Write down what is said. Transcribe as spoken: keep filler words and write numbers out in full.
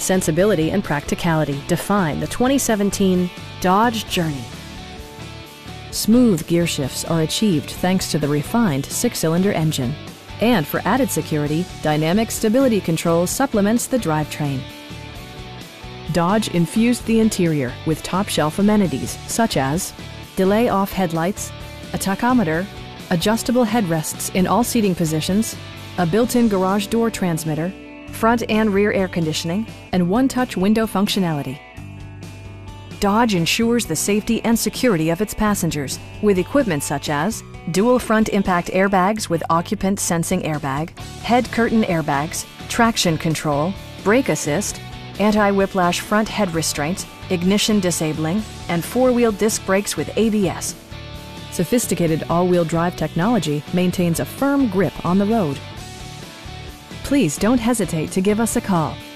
Sensibility and practicality define the twenty seventeen Dodge Journey. Smooth gear shifts are achieved thanks to the refined six-cylinder engine. And for added security, dynamic stability control supplements the drivetrain. Dodge infused the interior with top-shelf amenities such as delay-off headlights, a tachometer, adjustable headrests in all seating positions, a built-in garage door transmitter, front and rear air conditioning, and one-touch window functionality. Dodge ensures the safety and security of its passengers with equipment such as dual front impact airbags with occupant sensing airbag, head curtain airbags, traction control, brake assist, anti-whiplash front head restraints, ignition disabling, and four-wheel disc brakes with A B S. Sophisticated all-wheel drive technology maintains a firm grip on the road. Please don't hesitate to give us a call.